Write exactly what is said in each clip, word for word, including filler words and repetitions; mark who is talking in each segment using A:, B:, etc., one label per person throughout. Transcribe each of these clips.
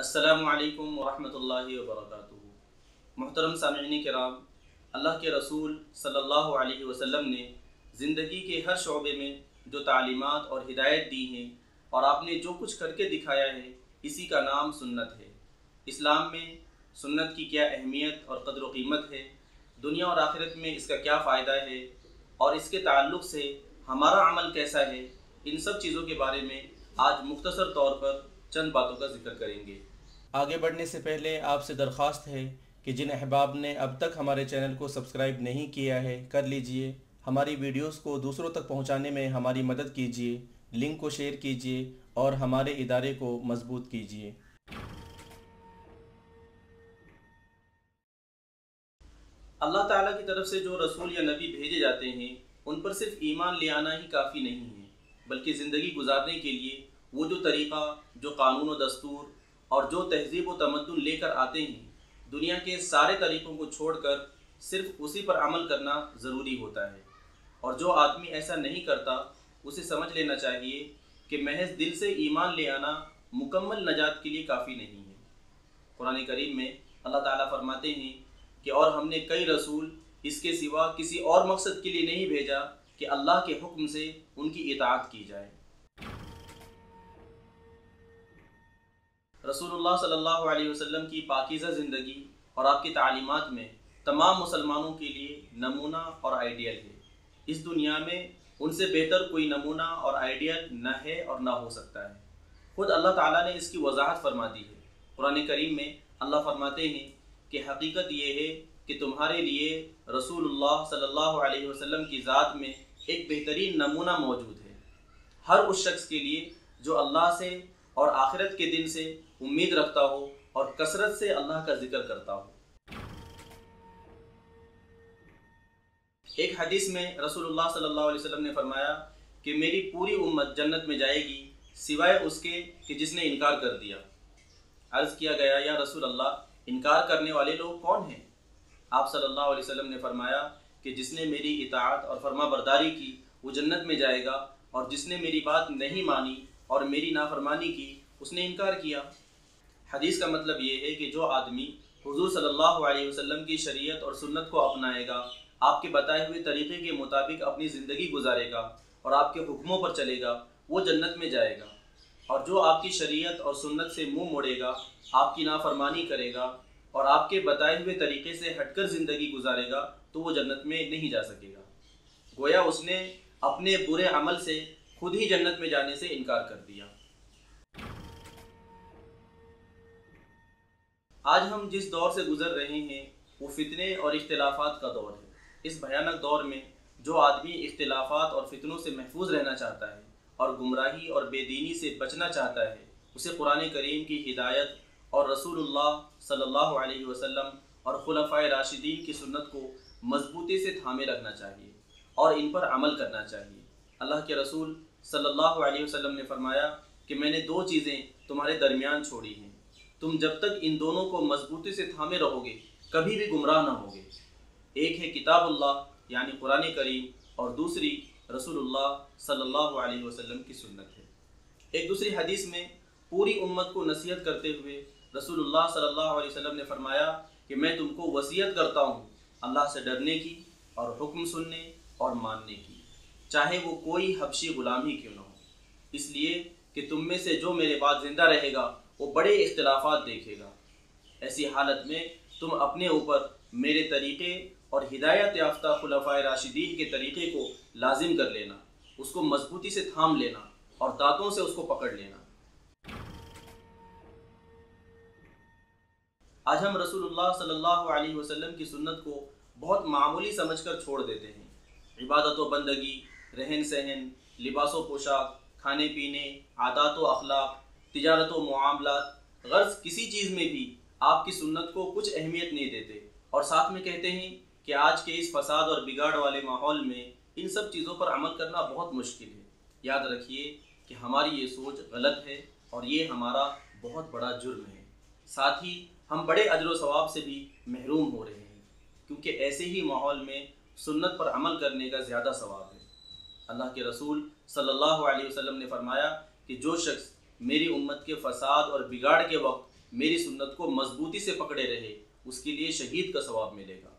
A: السلام علیکم ورحمۃ اللہ وبرکاتہ۔ محترم سامعین کرام، اللہ کے رسول صلی اللہ علیہ وسلم نے زندگی کے ہر شعبے میں جو تعلیمات اور ہدایت دی ہیں اور آپ نے جو کچھ کر کے دکھایا ہے، اسی کا نام سنت ہے۔ اسلام میں سنت کی کیا اہمیت اور قدر و قیمت ہے، دنیا اور آخرت میں اس کا کیا فائدہ ہے اور اس کے تعلق سے ہمارا عمل کیسا ہے، ان سب چیزوں کے بارے میں آج مختصر طور پر چند باتوں کا ذکر کریں گے۔ آگے بڑھنے سے پہلے آپ سے درخواست ہے کہ جن احباب نے اب تک ہمارے چینل کو سبسکرائب نہیں کیا ہے کر لیجئے، ہماری ویڈیوز کو دوسروں تک پہنچانے میں ہماری مدد کیجیے، لنک کو شیئر کیجیے اور ہمارے ادارے کو مضبوط کیجیے۔ اللہ تعالیٰ کی طرف سے جو رسول یا نبی بھیجے جاتے ہیں، ان پر صرف ایمان لے آنا ہی کافی نہیں ہے، بلکہ زندگی گزارنے کے لیے وہ جو طریقہ، جو قانون و دستور اور جو تہذیب و تمدن لے کر آتے ہیں، دنیا کے سارے طریقوں کو چھوڑ کر صرف اسی پر عمل کرنا ضروری ہوتا ہے۔ اور جو آدمی ایسا نہیں کرتا، اسے سمجھ لینا چاہیے کہ محض دل سے ایمان لے آنا مکمل نجات کے لیے کافی نہیں ہے۔ قرآن کریم میں اللہ تعالیٰ فرماتے ہیں کہ اور ہم نے کئی رسول اس کے سوا کسی اور مقصد کے لیے نہیں بھیجا کہ اللہ کے حکم سے ان کی اطاعت کی جائے۔ رسول اللہ صلی اللہ علیہ وسلم کی پاکیزہ زندگی اور آپ کی تعلیمات میں تمام مسلمانوں کے لیے نمونہ اور آئیڈیل ہے۔ اس دنیا میں ان سے بہتر کوئی نمونہ اور آئیڈیل نہ ہے اور نہ ہو سکتا ہے۔ خود اللہ تعالیٰ نے اس کی وضاحت فرما دی ہے۔ قرآن کریم میں اللہ فرماتے ہیں کہ حقیقت یہ ہے کہ تمہارے لیے رسول اللہ صلی اللہ علیہ وسلم کی ذات میں ایک بہترین نمونہ موجود ہے، ہر اس شخص کے لیے جو اللہ سے اور آخرت کے دن سے امید رکھتا ہو اور کثرت سے اللہ کا ذکر کرتا ہو۔ ایک حدیث میں رسول اللہ صلی اللہ علیہ وسلم نے فرمایا کہ میری پوری امت جنت میں جائے گی سوائے اس کے کہ جس نے انکار کر دیا۔ عرض کیا گیا، یا رسول اللہ، انکار کرنے والے لوگ کون ہیں؟ آپ صلی اللہ علیہ وسلم نے فرمایا کہ جس نے میری اطاعت اور فرما برداری کی وہ جنت میں جائے گا، اور جس نے میری بات نہیں مانی اور میری نافرمانی کی اس نے انکار کیا۔ حدیث کا مطلب یہ ہے کہ جو آدمی حضور صلی اللہ علیہ وسلم کی شریعت اور سنت کو اپنائے گا، آپ کے بتائے ہوئے طریقے کے مطابق اپنی زندگی گزارے گا اور آپ کے حکموں پر چلے گا، وہ جنت میں جائے گا، اور جو آپ کی شریعت اور سنت سے منہ موڑے گا، آپ کی نافرمانی کرے گا اور آپ کے بتائے ہوئے طریقے سے ہٹ کر زندگی گزارے گا تو وہ جنت میں نہیں جا سکے گا۔ گویا اس نے اپنے برے عمل سے خود ہی جنت میں جانے سے انکار کر دیا۔ آج ہم جس دور سے گزر رہے ہیں وہ فتنے اور اختلافات کا دور ہے۔ اس بھیانک دور میں جو آدمی اختلافات اور فتنوں سے محفوظ رہنا چاہتا ہے اور گمراہی اور بے دینی سے بچنا چاہتا ہے، اسے قرآن کریم کی ہدایت اور رسول اللہ صلی اللہ علیہ وسلم اور خلفائے راشدین کی سنت کو مضبوطی سے تھامے رکھنا چاہیے اور ان پر عمل کرنا چاہیے۔ اللہ کے رسول صلی اللہ علیہ وسلم نے فرمایا کہ میں نے دو چیزیں تمہارے درمیان چھوڑی ہیں، تم جب تک ان دونوں کو مضبوطی سے تھامے رہو گے کبھی بھی گمراہ نہ ہوگے۔ ایک ہے کتاب اللہ یعنی قرآن کریم، اور دوسری رسول اللہ صلی اللہ علیہ وسلم کی سنت ہے۔ ایک دوسری حدیث میں پوری امت کو نصیحت کرتے ہوئے رسول اللہ صلی اللہ علیہ وسلم نے فرمایا کہ میں تم کو وصیت کرتا ہوں اللہ سے ڈرنے کی اور حکم سننے اور ماننے کی، چاہے وہ کوئی حبشی غلام ہی کیوں نہ ہو، اس لیے کہ تم میں سے جو میرے بعد زندہ رہے گا وہ بڑے اختلافات دیکھے گا۔ ایسی حالت میں تم اپنے اوپر میرے طریقے اور ہدایت یافتہ خلفائے راشدین کے طریقے کو لازم کر لینا، اس کو مضبوطی سے تھام لینا اور دانتوں سے اس کو پکڑ لینا۔ آج ہم رسول اللہ صلی اللہ علیہ وسلم کی سنت کو بہت معمولی سمجھ کر چھوڑ دیتے ہیں۔ عبادت و بندگی، رہن سہن، لباس و پوشاک، کھانے پینے، عادات و اخلاق، تجارت و معاملات، غرض کسی چیز میں بھی آپ کی سنت کو کچھ اہمیت نہیں دیتے، اور ساتھ میں کہتے ہیں کہ آج کے اس فساد اور بگاڑ والے ماحول میں ان سب چیزوں پر عمل کرنا بہت مشکل ہے۔ یاد رکھیے کہ ہماری یہ سوچ غلط ہے اور یہ ہمارا بہت بڑا جرم ہے، ساتھ ہی ہم بڑے اجر و ثواب سے بھی محروم ہو رہے ہیں، کیونکہ ایسے ہی ماحول میں سنت پر عمل کرنے کا زیادہ ثواب ہے۔ اللہ کے رسول صلی اللہ علیہ وسلم نے فرمایا کہ جو شخص میری امت کے فساد اور بگاڑ کے وقت میری سنت کو مضبوطی سے پکڑے رہے اس کے لیے شہید کا ثواب ملے گا۔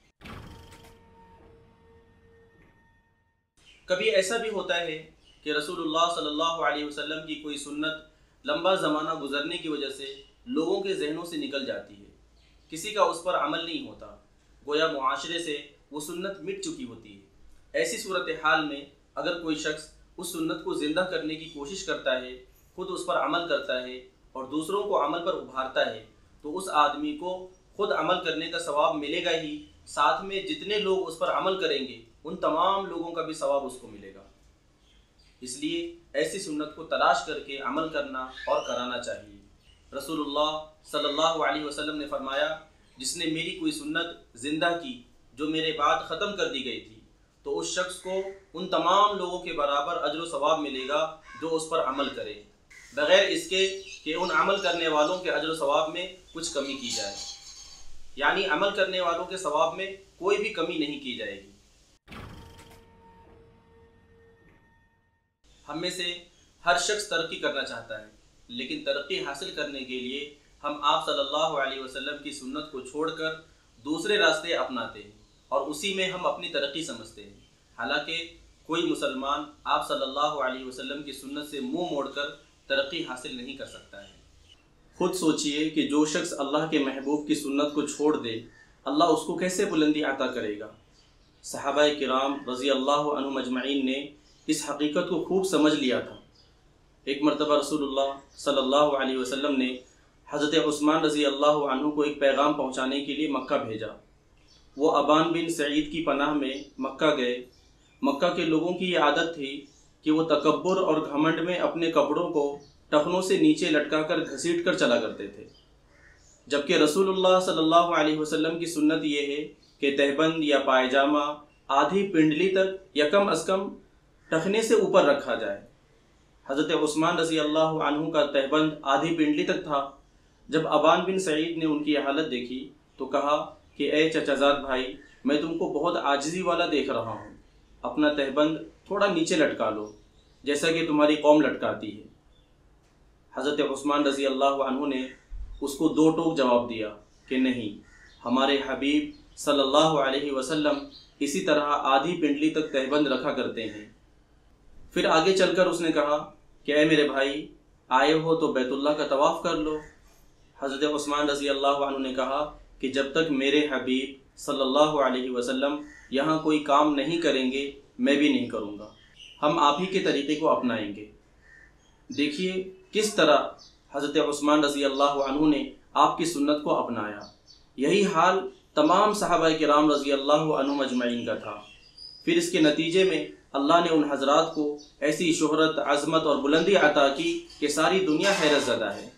A: کبھی ایسا بھی ہوتا ہے کہ رسول اللہ صلی اللہ علیہ وسلم کی کوئی سنت لمبا زمانہ گزرنے کی وجہ سے لوگوں کے ذہنوں سے نکل جاتی ہے، کسی کا اس پر عمل نہیں ہوتا، گویا معاشرے سے وہ سنت مٹ چکی ہوتی ہے۔ ایسی صورتحال میں اگر کوئی شخص اس سنت کو زندہ کرنے کی کوشش کرتا ہے، خود اس پر عمل کرتا ہے اور دوسروں کو عمل پر ابھارتا ہے، تو اس آدمی کو خود عمل کرنے کا ثواب ملے گا ہی، ساتھ میں جتنے لوگ اس پر عمل کریں گے ان تمام لوگوں کا بھی ثواب اس کو ملے گا۔ اس لیے ایسی سنت کو تلاش کر کے عمل کرنا اور کرانا چاہیے۔ رسول اللہ صلی اللہ علیہ وسلم نے فرمایا، جس نے میری کوئی سنت زندہ کی جو میرے بعد ختم کر دی گئی تھی، تو اس شخص کو ان تمام لوگوں کے برابر اجر و ثواب ملے گا جو اس پر عمل کرے، بغیر اس کے کہ ان عمل کرنے والوں کے اجر و ثواب میں کچھ کمی کی جائے، یعنی عمل کرنے والوں کے ثواب میں کوئی بھی کمی نہیں کی جائے گی۔ ہم میں سے ہر شخص ترقی کرنا چاہتا ہے، لیکن ترقی حاصل کرنے کے لیے ہم آپ صلی اللہ علیہ وسلم کی سنت کو چھوڑ کر دوسرے راستے اپناتے ہیں اور اسی میں ہم اپنی ترقی سمجھتے ہیں، حالانکہ کوئی مسلمان آپ صلی اللہ علیہ وسلم کی سنت سے منہ موڑ کر ترقی حاصل نہیں کر سکتا ہے۔ خود سوچئے کہ جو شخص اللہ کے محبوب کی سنت کو چھوڑ دے، اللہ اس کو کیسے بلندی عطا کرے گا۔ صحابہ کرام رضی اللہ عنہم اجمعین نے اس حقیقت کو خوب سمجھ لیا تھا۔ ایک مرتبہ رسول اللہ صلی اللہ علیہ وسلم نے حضرت عثمان رضی اللہ عنہ کو ایک پیغام پہنچانے کے لیے مکہ بھیجا۔ وہ ابان بن سعید کی پناہ میں مکہ گئے۔ مکہ کے لوگوں کی یہ عادت تھی کہ وہ تکبر اور گھمنڈ میں اپنے کپڑوں کو ٹخنوں سے نیچے لٹکا کر گھسیٹ کر چلا کرتے تھے، جبکہ رسول اللہ صلی اللہ علیہ وسلم کی سنت یہ ہے کہ تہبند یا پائجامہ آدھی پنڈلی تک یا کم از کم ٹخنے سے اوپر رکھا جائے۔ حضرت عثمان رضی اللہ عنہ کا تہبند آدھی پنڈلی تک تھا۔ جب ابان بن سعید نے ان کی حالت دیکھی تو کہا کہ اے چچا زاد بھائی، میں تم کو بہت عاجزی والا دیکھ رہا ہوں، اپنا تہبند تھوڑا نیچے لٹکا لو جیسا کہ تمہاری قوم لٹکاتی ہے۔ حضرت عثمان رضی اللہ عنہ نے اس کو دو ٹوک جواب دیا کہ نہیں، ہمارے حبیب صلی اللہ علیہ وسلم اسی طرح آدھی پنڈلی تک تہبند رکھا کرتے ہیں۔ پھر آگے چل کر اس نے کہا کہ اے میرے بھائی، آئے ہو تو بیت اللہ کا طواف کر لو۔ حضرت عثمان رضی اللہ عنہ نے کہا کہ جب تک میرے حبیب صلی اللہ علیہ وسلم یہاں کوئی کام نہیں کریں گے میں بھی نہیں کروں گا، ہم آپ ہی کے طریقے کو اپنائیں گے۔ دیکھیے کس طرح حضرت عثمان رضی اللہ عنہ نے آپ کی سنت کو اپنایا۔ یہی حال تمام صحابہ کرام رضی اللہ عنہم اجمعین کا تھا۔ پھر اس کے نتیجے میں اللہ نے ان حضرات کو ایسی شہرت، عظمت اور بلندی عطا کی کہ ساری دنیا حیرت زدہ ہے۔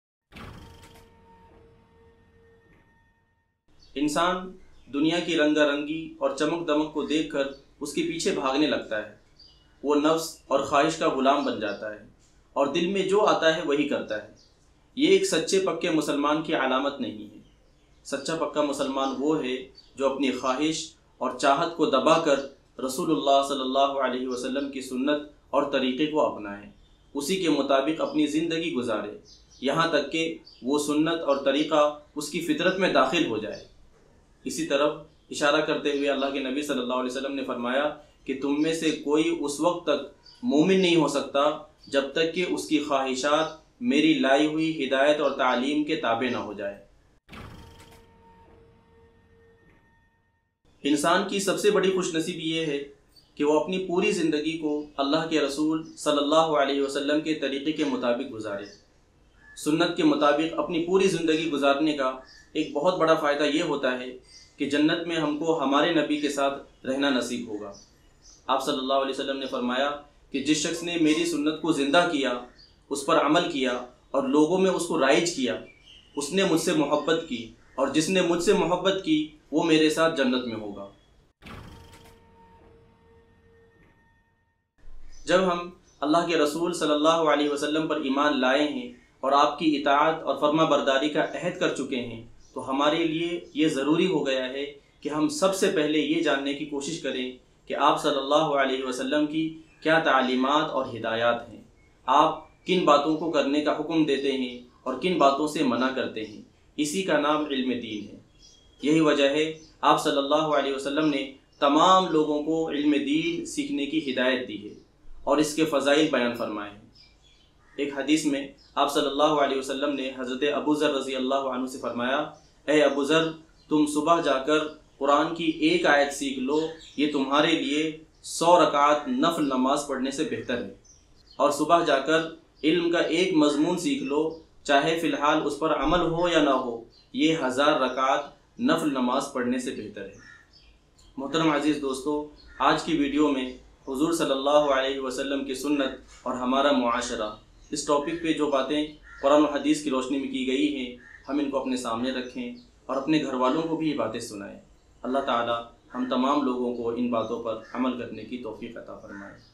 A: انسان دنیا کی رنگا رنگی اور چمک دمک کو دیکھ کر اس کے پیچھے بھاگنے لگتا ہے، وہ نفس اور خواہش کا غلام بن جاتا ہے اور دل میں جو آتا ہے وہی کرتا ہے۔ یہ ایک سچے پکے مسلمان کی علامت نہیں ہے۔ سچا پکا مسلمان وہ ہے جو اپنی خواہش اور چاہت کو دبا کر رسول اللہ صلی اللہ علیہ وسلم کی سنت اور طریقے کو اپنائے، اسی کے مطابق اپنی زندگی گزارے، یہاں تک کہ وہ سنت اور طریقہ اس کی فطرت میں داخل ہو جائے۔ اسی طرف اشارہ کرتے ہوئے اللہ کے نبی صلی اللہ علیہ وسلم نے فرمایا کہ تم میں سے کوئی اس وقت تک مومن نہیں ہو سکتا جب تک کہ اس کی خواہشات میری لائی ہوئی ہدایت اور تعلیم کے تابع نہ ہو جائے۔ انسان کی سب سے بڑی خوش نصیبی یہ ہے کہ وہ اپنی پوری زندگی کو اللہ کے رسول صلی اللہ علیہ وسلم کے طریقے کے مطابق گزارے۔ سنت کے مطابق اپنی پوری زندگی گزارنے کا ایک بہت بڑا فائدہ یہ ہوتا ہے کہ جنت میں ہم کو ہمارے نبی کے ساتھ رہنا نصیب ہوگا۔ آپ صلی اللہ علیہ وسلم نے فرمایا کہ جس شخص نے میری سنت کو زندہ کیا، اس پر عمل کیا اور لوگوں میں اس کو رائج کیا، اس نے مجھ سے محبت کی، اور جس نے مجھ سے محبت کی وہ میرے ساتھ جنت میں ہوگا۔ جب ہم اللہ کے رسول صلی اللہ علیہ وسلم پر ایمان لائے ہیں اور آپ کی اطاعت اور فرما برداری کا عہد کر چکے ہیں تو ہمارے لیے یہ ضروری ہو گیا ہے کہ ہم سب سے پہلے یہ جاننے کی کوشش کریں کہ آپ صلی اللہ علیہ وسلم کی کیا تعلیمات اور ہدایات ہیں، آپ کن باتوں کو کرنے کا حکم دیتے ہیں اور کن باتوں سے منع کرتے ہیں، اسی کا نام علم دین ہے۔ یہی وجہ ہے آپ صلی اللہ علیہ وسلم نے تمام لوگوں کو علم دین سیکھنے کی ہدایت دی ہے اور اس کے فضائل بیان فرمائے ہیں۔ ایک حدیث میں آپ صلی اللہ علیہ وسلم نے حضرت ابو ذر رضی اللہ عنہ سے فرمایا، اے ابو ذر، تم صبح جا کر قرآن کی ایک آیت سیکھ لو، یہ تمہارے لیے سو رکعت نفل نماز پڑھنے سے بہتر ہے، اور صبح جا کر علم کا ایک مضمون سیکھ لو، چاہے فی الحال اس پر عمل ہو یا نہ ہو، یہ ہزار رکعت نفل نماز پڑھنے سے بہتر ہے۔ محترم عزیز دوستو، آج کی ویڈیو میں حضور صلی اللہ علیہ وسلم کی سنت اور ہمارا معاشرہ، اس ٹاپک پہ جو باتیں قرآن و حدیث کی روشنی میں کی گئی ہیں، ہم ان کو اپنے سامنے رکھیں اور اپنے گھر والوں کو بھی یہ باتیں سنائیں۔ اللہ تعالی ہم تمام لوگوں کو ان باتوں پر عمل کرنے کی توفیق عطا فرمائے۔